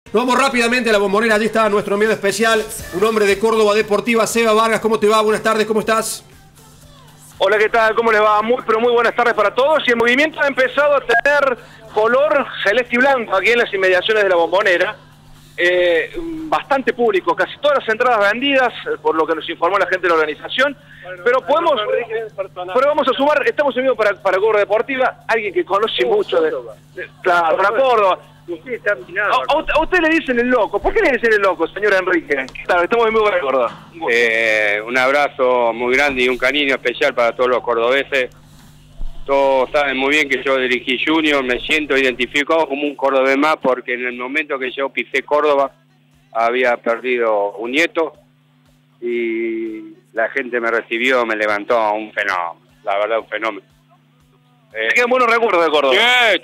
Nos vamos rápidamente a la Bombonera. Allí está nuestro enviado especial, un hombre de Córdoba Deportiva, Seba Vargas. ¿Cómo te va? Buenas tardes, ¿cómo estás? Hola, ¿qué tal? ¿Cómo les va? Muy buenas tardes para todos. Y el movimiento ha empezado a tener color celeste y blanco aquí en las inmediaciones de la Bombonera. Bastante público, casi todas las entradas vendidas, por lo que nos informó la gente de la organización. Pero vamos a sumar, estamos en vivo para Córdoba Deportiva, alguien que conoce mucho de para Córdoba. A usted le dicen el loco. ¿Por qué le dicen el loco, señor Enrique? Claro, estamos en vivo para Córdoba. Un abrazo muy grande y un cariño especial para todos los cordobeses. Todos saben muy bien que yo dirigí Junior, me siento identificado como un cordobés más porque en el momento que yo pisé Córdoba había perdido un nieto y la gente me recibió, me levantó, un fenómeno, la verdad un fenómeno. ¿Te quedan buenos recuerdos de Córdoba? Sí,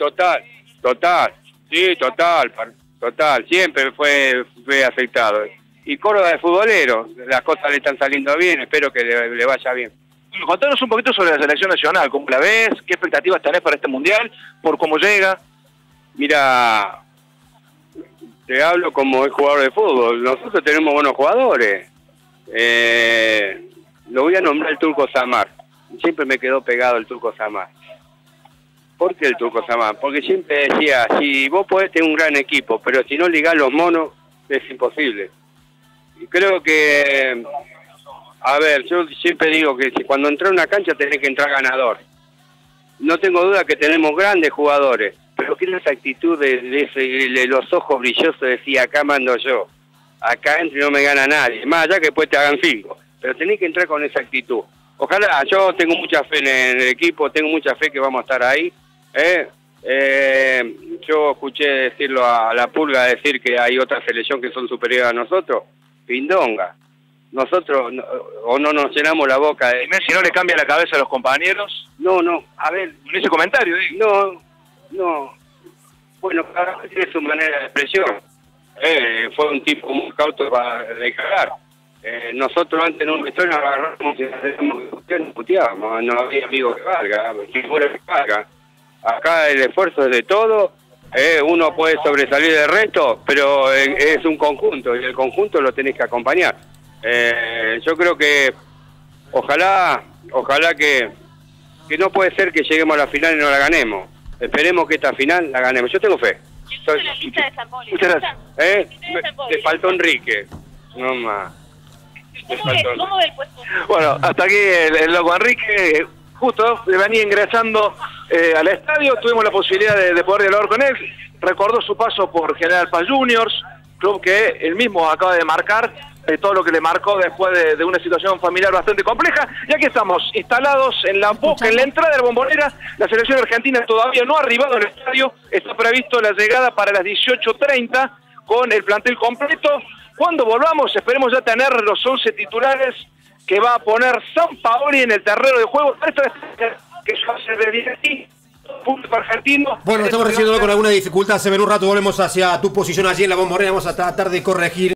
total, siempre fue afectado. Y Córdoba de futbolero, las cosas le están saliendo bien, espero que le vaya bien. Contanos un poquito sobre la selección nacional, ¿cómo la ves? ¿Qué expectativas tenés para este mundial? ¿Por cómo llega? Mira, te hablo como jugador de fútbol, nosotros tenemos buenos jugadores. Lo voy a nombrar el Turco Samar, siempre me quedó pegado el Turco Samar. ¿Por qué el Turco Samar? Porque siempre decía, si vos podés tener un gran equipo, pero si no ligás los monos, es imposible. Y creo que, a ver, yo siempre digo que si cuando entrás a una cancha tenés que entrar ganador. No tengo duda que tenemos grandes jugadores, pero quiero esa actitud de los ojos brillosos de decir, acá mando yo, acá entro y no me gana nadie, más allá que después te hagan 5, pero tenés que entrar con esa actitud. Ojalá, yo tengo mucha fe en el equipo, tengo mucha fe que vamos a estar ahí. Yo escuché decirlo a la Pulga, decir que hay otra selección que son superiores a nosotros, pindonga. Nosotros no nos llenamos la boca de... Si no le cambia la cabeza a los compañeros. No, a ver... En ese comentario, digo. No. Bueno, cada uno tiene su manera de expresión. Fue un tipo muy cauto para dejar. Nosotros antes en un vestuario nos agarramos y nos puteábamos, no había amigo que valga, si fuera que valga. Acá el esfuerzo es de todo, uno puede sobresalir del resto, pero es un conjunto y el conjunto lo tenés que acompañar. Yo creo que ojalá que no puede ser que lleguemos a la final y no la ganemos. Esperemos que esta final la ganemos. Yo tengo fe. La lista de San Poli. Te faltó Enrique. No más. ¿Cómo ve el puesto? Bueno, hasta aquí el loco Enrique. Justo venía ingresando al estadio, tuvimos la posibilidad de poder dialogar con él. Recordó su paso por General Paz Juniors, club que él mismo acaba de marcar, todo lo que le marcó después de una situación familiar bastante compleja. Y aquí estamos, instalados en la boca, en la entrada de la Bombonera. La selección argentina todavía no ha arribado al estadio, está previsto la llegada para las 18:30 con el plantel completo. Cuando volvamos, esperemos ya tener los 11 titulares que va a poner Sampaoli en el terreno de juego. Esto es que yo hace de aquí, punto argentino. Bueno, estamos recibiendo con alguna dificultad. Se ve en un rato, volvemos hacia tu posición allí en la Bombonera. Vamos a tratar de corregir.